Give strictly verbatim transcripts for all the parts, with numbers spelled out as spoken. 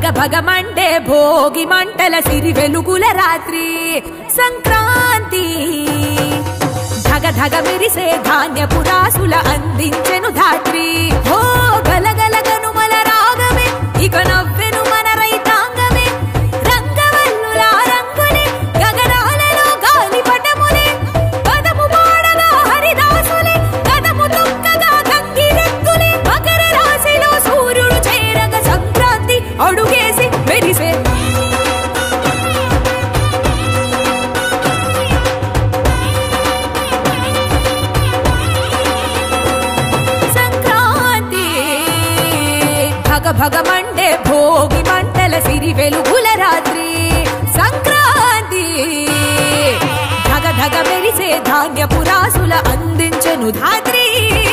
భగ భగ మండే భోగి మంటల సిరి వెలుగుల రాత్రి సంక్రాంతి ధగ ధగ మెరిసే ధాన్యపు రాసుల అందించెను ధాత్రి ఓ గలగల గనుమల రాగమే ఇక నవ్వెను మన రైతాంగమే రంగవల్లుల రంగులే గగనాలలో గాలి పటములే పదము పాడగా హరిదాసులే కదము తొక్కగా గంగిరెద్దులే మకర రాశిలో సూర్యుడు చేరగ సంక్రాంతి అడుగేసి మెరిసే భగ మండే భోగి మంటల సిరి వెలుగుల రాత్రి సంక్రాంతి ధగ ధగ మెరిసే ధాన్యపు రాసుల అందించెను ధాత్రి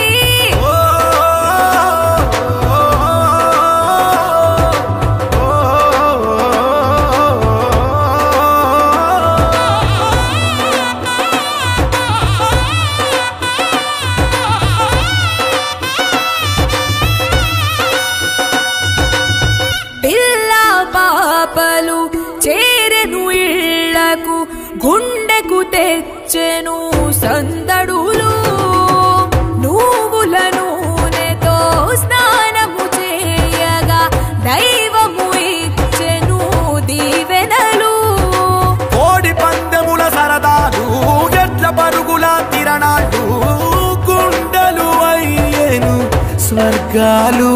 చేరెను ఇళ్లకు గుండెకు తెచ్చెను సందడులు నువ్వుల నూనెతో స్నానము చేయగా దైవము ఇచ్చెను దీవెనలు కోడి పందెముల సరదాలు ఎట్ల పరుగుల తిరణాలు గుండెలు అయ్యేను స్వర్గాలు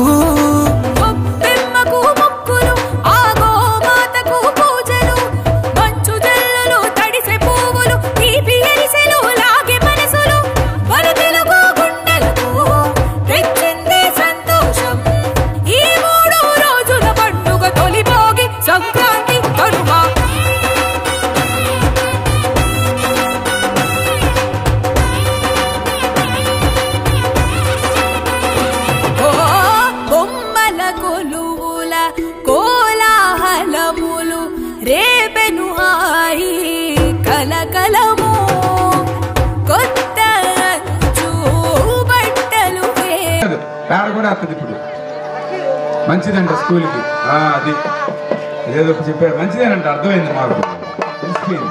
కోలాహలములు రేపెను హాయి కలకలము కొత్త అంచు బట్టలు పేడ కూడా వస్తుంది ఇప్పుడు మంచిదంట స్కూల్కి అది ఏదో చెప్పాడు మంచిదేనంట అర్థమైంది మాకు తెలిసిపోయింది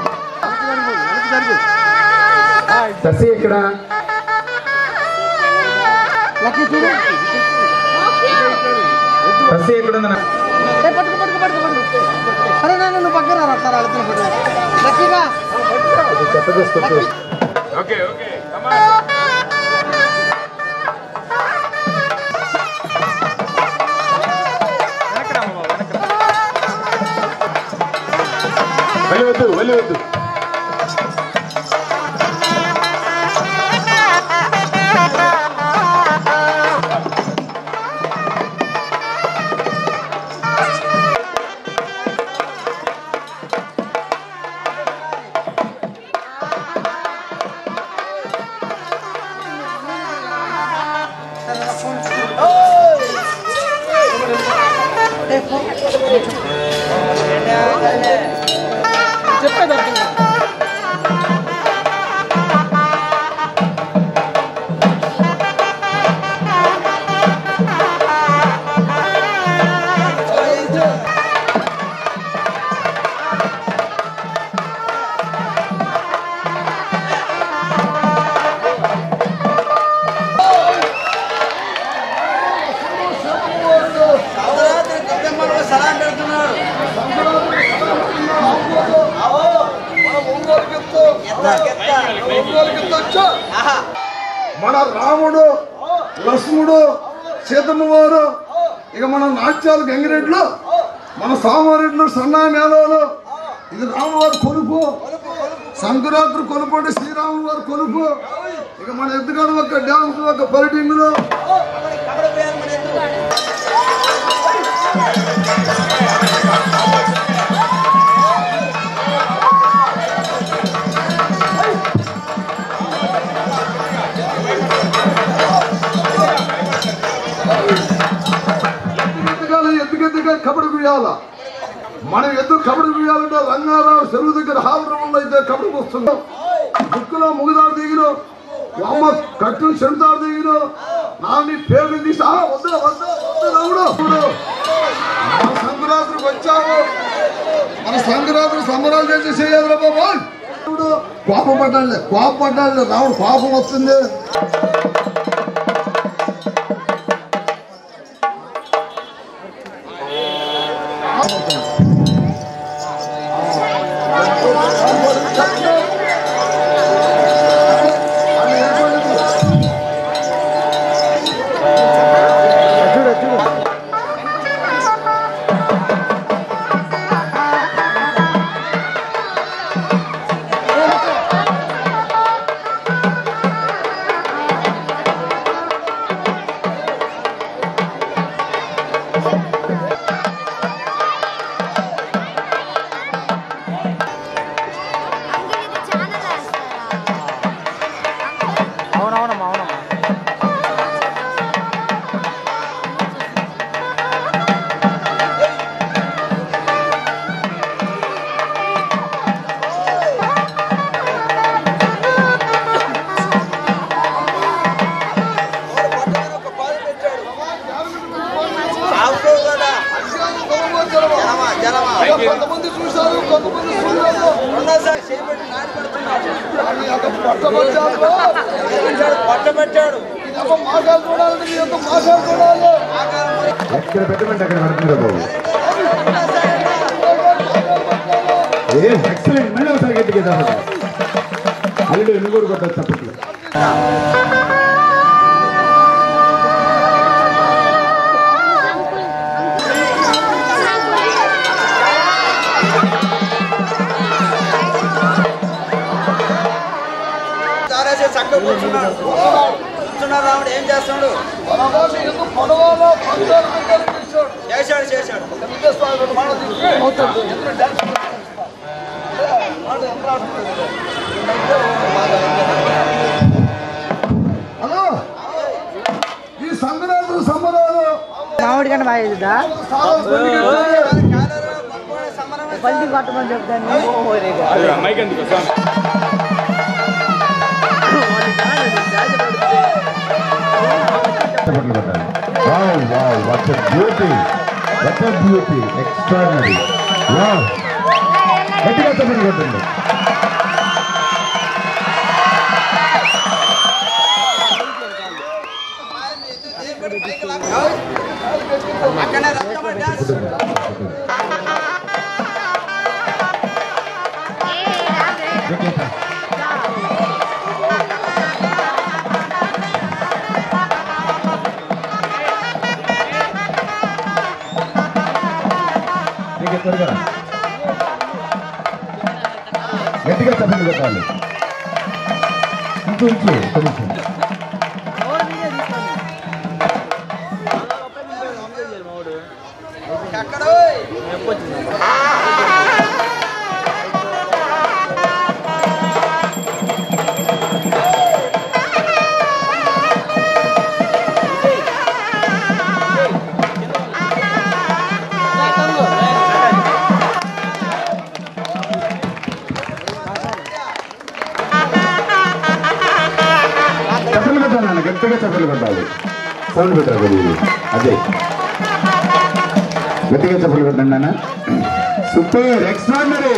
ససి ఇక్కడ ససి ఎక్కడ ఉందన్న ఓకే ఓకే వెళ్ళవద్దు వెళ్ళవద్దు మన రాముడు లక్ష్ముడు సీతమ్మ వారు ఇక మన నాట్యాలు గంగిరెడ్లు మన సామారెడ్లు సన్నాయి మేళాలు ఇది రామవారి కొలుపు సంక్రాంతి కొలుపు అంటే శ్రీరాముల వారి కొలుపు ఇక మన ఎద్దుగాడు ఒక డ్యాన్స్ ఒక పర్యటింగ్లు ఎత్తుకెత్తుగా కబడి గుయ్యాల మనం ఎద్దు కబడి గుయ్యాలంటే రంగారావు చెరువు దగ్గర హావరంలో అయితే కబడి వస్తున్నాం బుక్కులో ముగుదారు దిగిరు అమ్మ కట్టు చెడుతారు దిగిరు నా నీ పేరు తీసి వద్ద వద్ద వద్ద రావుడు సంక్రాంతికి వచ్చాము, మన సంక్రాంతి సంబరాలు చేసి చేయాలి బాబా. ఇప్పుడు కోపం పడ్డాలి, కోపం పడ్డాలి, రావుడు కోపం వస్తుంది. కొంతమంది చూశారు, కొంతమంది పట్టబట్టాడు. మాసాలు చూడాలంటే మీ యొక్క మాసాలు చూడాలి. ఎక్కడ పెట్టమంటే అక్కడ పడుతుందా బాబు. ఎక్సలెంట్. మళ్ళీ ఒకసారి గట్టి కదా అల్లుడు ఎన్ని కూడా కొట్టచ్చు తప్పట్లు. చక్కగా కూర్చున్నాడు కూర్చున్నాడు రాముడు ఏం చేస్తాడు? చేశాడు చేశాడు హలో, ఈ సంక్రాంతి సంబరాలు మామిడి కంటే బాగా పల్లి కొట్టమని చెప్తాను. Wow, wow, what a beauty, what a beauty, extraordinary. Wow. గట్టిగా చెప్పండి కొట్టండి. అక్కడే డాన్స్ త్వరగా గట్టిగా చెప్పండి కొట్టాలి. ఇంకో ఇంకో కొంచెం గట్టిగా చెప్పలు కొట్టాలి. సౌండ్ పెట్టాలి. అదే గట్టిగా చెప్పలు కొట్టండి అన్న. Super, extraordinary.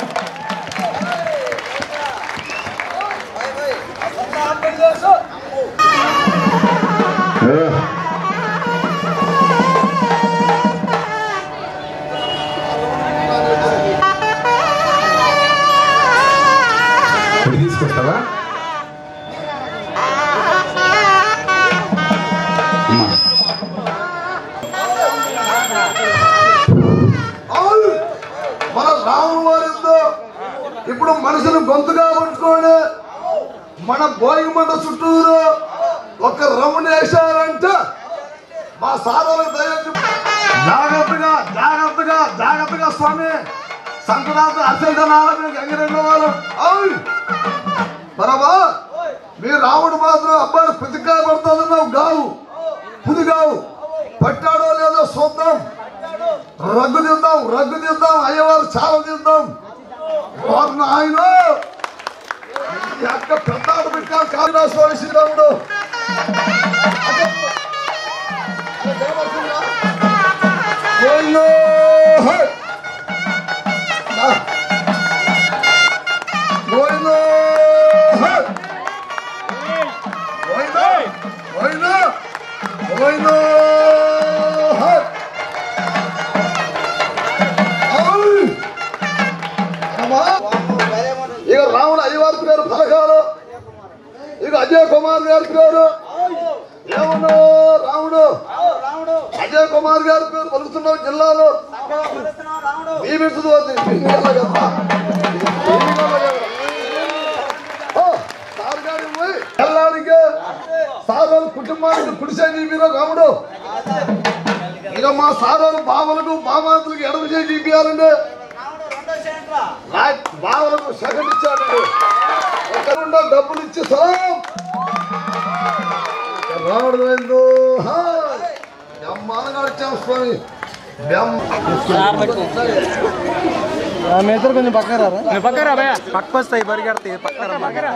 తీసుకొస్తావా? మన రాముడు వారితో ఇప్పుడు మనుషులు గొంతుగా పట్టుకొని మన భోగిమంట చుట్టూరు ఒక రౌండ్ వేశారంటే మా సాధనకు దయచేసి జాగ్రత్తగా జాగ్రత్తగా జాగ్రత్తగా స్వామి. సంక్రాంతి అసలు గంగిరెడ్డి వాళ్ళు అవును బరాబా. మీ రాముడు మాత్రం అబ్బాయి పుదికాయ పడుతుందన్నావు గావు పుదిగావు పట్టాడో లేదో చూద్దాం. రగ్గు తిందాం రగ్గు తిందాం అయ్యవారు చాలా తిందాం. ఆయన యొక్క పెద్ద పెట్టాం కాళిదాసు స్వామి శ్రీరాముడు. ఓ అజయ్ కుమార్ గారి పేరు ఏమన్నా రాముడు అజయ్ కుమార్ గారి పేరు పలుకుతున్నావు జిల్లాలో సార్ గారి పిల్లాడికి సారోలు కుటుంబానికి కుడిసే జీపీలో రాముడు ఇక మా సారోలు బావలకు బామాతులకు ఎడమ చేసి జీపీయాలండి బావలకు సెకండ్ ఇచ్చాడండి ఎక్కడుండో డబ్బులు ఇచ్చి సలాం రాముడు వెళ్ళు బ్రహ్మాండంగా వచ్చాము స్వామి మీ ఇద్దరు కొంచెం పక్కరా పక్కరా భయ పక్క వస్తాయి పరిగెడతాయి పక్కరా పక్కరా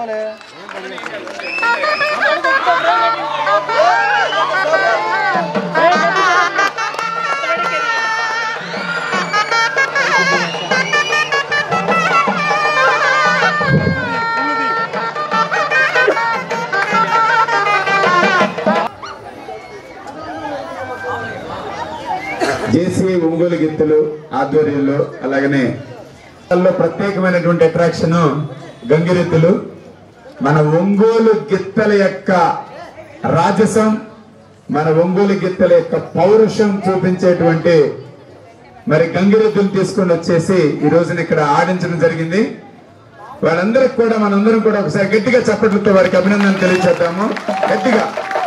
జేసీ ఒంగోలు గిత్తలు ఆధ్వర్యంలో అలాగనే ప్రత్యేకమైనటువంటి అట్రాక్షన్ గంగిరెద్దులు. మన ఒంగోలు గిత్తల యొక్క రాజసం, మన ఒంగోలు గిత్తల యొక్క పౌరుషం చూపించేటువంటి మరి గంగిరెద్దులు తీసుకొని వచ్చేసి ఈ రోజున ఇక్కడ ఆడించడం జరిగింది. వాళ్ళందరికి కూడా మనందరం కూడా ఒకసారి గట్టిగా చప్పట్లతో వారికి అభినందన తెలియజేద్దాము. గట్టిగా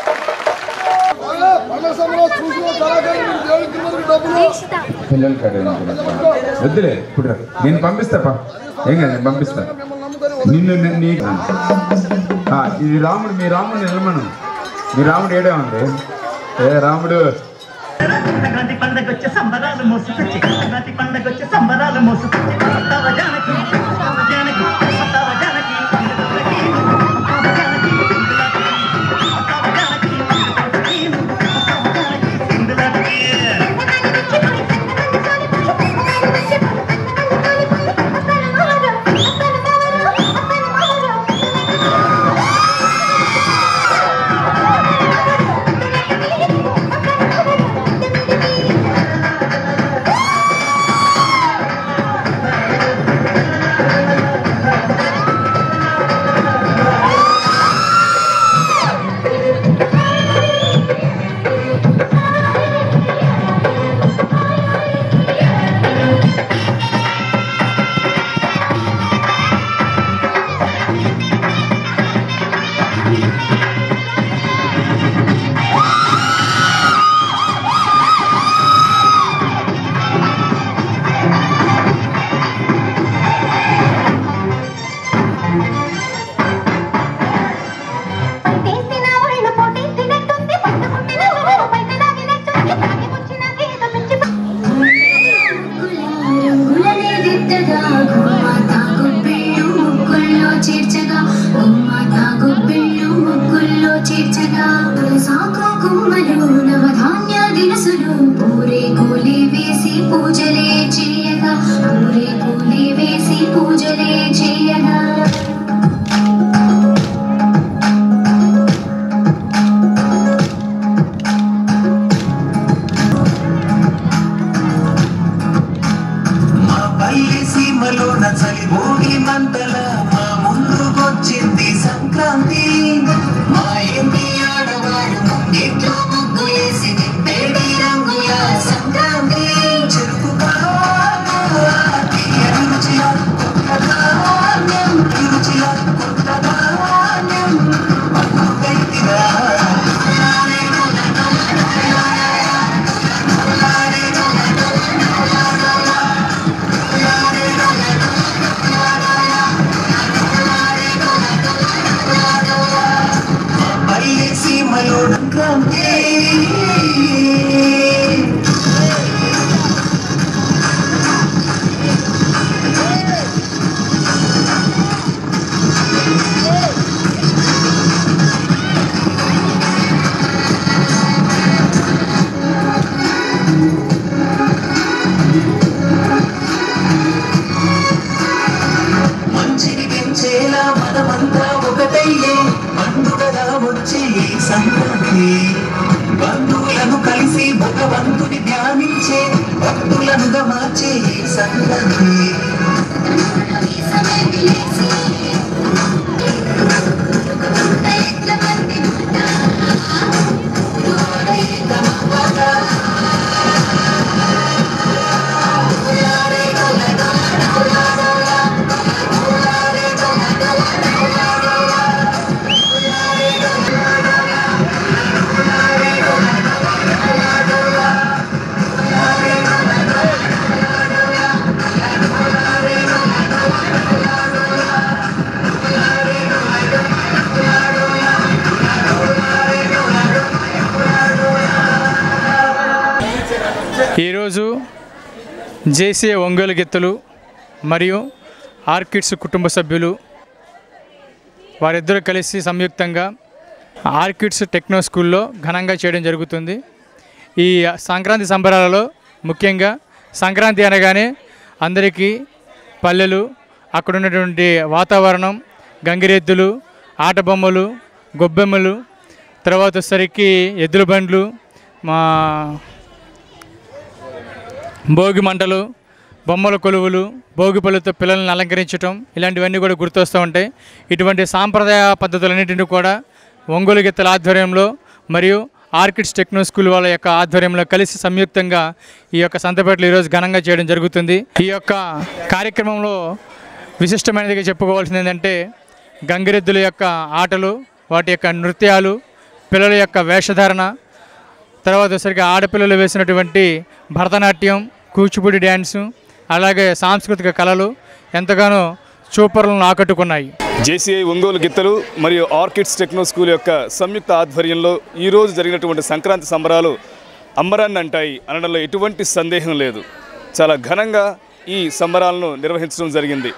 పిల్లలు వద్దులే ఇప్పుడు నేను పంపిస్తా ఏం కదా నేను పంపిస్తా నిన్ను. ఇది రాముడు, మీ రాముడు నిలమను, మీ రాముడు ఏడే ఉంది. ఏ రాముడు సంక్రాంతి పండగొచ్చే సంబరాలు మోసుకొచ్చి సంక్రాంతి పండగొచ్చే సంబరాలు మోసుకొచ్చి అత్తావ జానకి అత్తావ జానకి అత్తావ జానకి బంధువులను కలిసి భగవంతుని ధ్యానించే భక్తులను మార్చే సంగతి జేసీఏ ఒంగోలు గిత్తలు మరియు ఆర్కిడ్స్ కుటుంబ సభ్యులు వారిద్దరూ కలిసి సంయుక్తంగా ఆర్కిడ్స్ టెక్నో స్కూల్లో ఘనంగా చేయడం జరుగుతుంది. ఈ సంక్రాంతి సంబరాలలో ముఖ్యంగా సంక్రాంతి అనగానే అందరికీ పల్లెలు, అక్కడ ఉన్నటువంటి వాతావరణం, గంగిరెద్దులు, ఆట బొమ్మలు, గొబ్బెమ్మలు, తర్వాత వచ్చేసరికి ఎద్దుల బండ్లు, మా భోగి మంటలు, బొమ్మల కొలువులు, భోగి పళ్ళుతో పిల్లల్ని అలంకరించడం, ఇలాంటివన్నీ కూడా గుర్తొస్తూ ఉంటాయి. ఇటువంటి సాంప్రదాయ పద్ధతులన్నింటినీ కూడా ఒంగోలు గిత్తల ఆధ్వర్యంలో మరియు ఆర్కిడ్స్ టెక్నో స్కూల్ వాళ్ళ యొక్క ఆధ్వర్యంలో కలిసి సంయుక్తంగా ఈ యొక్క సంతపేటలో ఈరోజు ఘనంగా చేయడం జరుగుతుంది. ఈ యొక్క కార్యక్రమంలో విశిష్టమైనదిగా చెప్పుకోవాల్సింది ఏంటంటే గంగిరెద్దుల యొక్క ఆటలు, వాటి యొక్క నృత్యాలు, పిల్లల యొక్క వేషధారణ, తర్వాత వచ్చరికి ఆడపిల్లలు వేసినటువంటి భరతనాట్యం, కూచిపూడి డ్యాన్సు, అలాగే సాంస్కృతిక కళలు ఎంతగానో చూపరులను ఆకట్టుకున్నాయి. జేసీఐ ఒంగోలు గిత్తలు మరియు ఆర్కిడ్స్ టెక్నో స్కూల్ యొక్క సంయుక్త ఆధ్వర్యంలో ఈరోజు జరిగినటువంటి సంక్రాంతి సంబరాలు అంబరాన్ని అంటాయి అనడంలో ఎటువంటి సందేహం లేదు. చాలా ఘనంగా ఈ సంబరాలను నిర్వహించడం జరిగింది.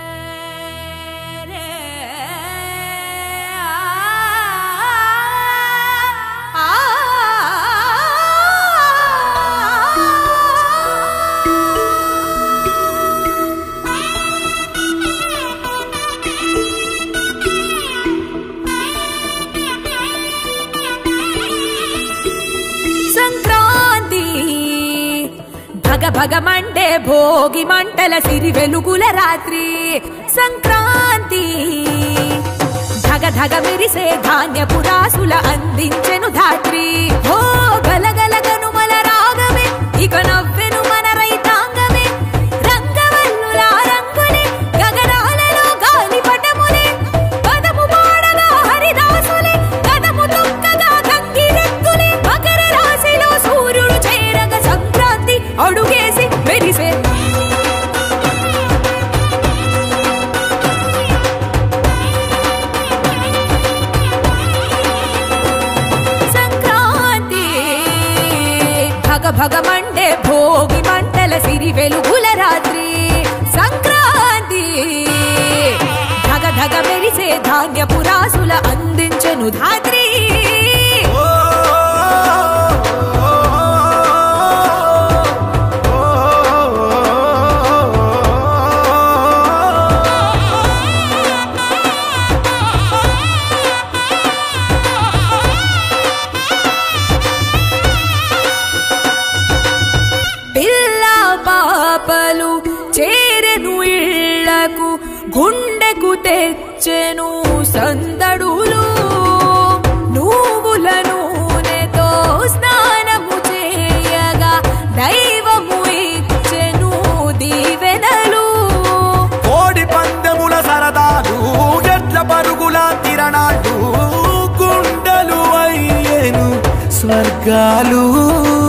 భగమంటే భోగి మంటల సిరి వెలుగుల రాత్రి సంక్రాంతి, ధగ ధగ మెరిసే ధాన్యపు రాసుల అందించెను ధాత్రి. ఓ గలగల గనుమల రాగమే ఇక నవ్వెను మన రైతాంగమే, రంగవల్లుల రంగులే గగనాలలో గాలి పటములే, పదము పాడగా హరిదాసులే కదము తొక్కగా గంగిరెద్దులే, మకర రాశిలో సూర్యుడు చేరగ సంక్రాంతి అడుగేసి మెరిసే. సంక్రాంతి భగ భగమండే భోగి మంటల సిరి వెలుగుల రాత్రి సంక్రాంతి, ధగ ధగ మెరిసే ధాన్యపు రాసుల అందించెను ధాత్రి. చేరెను ఇళ్లకు గుండెకు తెచ్చెను సందడులు, నువ్వుల నూనెతో స్నానము చేయగా దైవము ఇచ్చెను దీవెనలు. కోడి పందెముల సరదాలు, ఎట్ల పరుగుల తిరణాలు, గుండెలు అయ్యేను స్వర్గాలు.